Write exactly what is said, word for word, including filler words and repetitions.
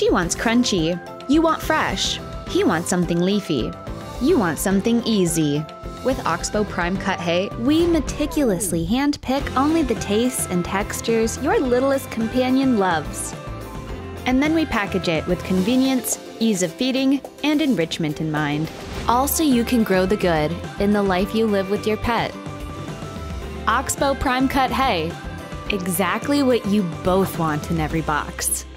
She wants crunchy. You want fresh. He wants something leafy. You want something easy. With Oxbow Prime Cut Hay, we meticulously handpick only the tastes and textures your littlest companion loves. And then we package it with convenience, ease of feeding, and enrichment in mind. All so you can grow the good in the life you live with your pet. Oxbow Prime Cut Hay. Exactly what you both want in every box.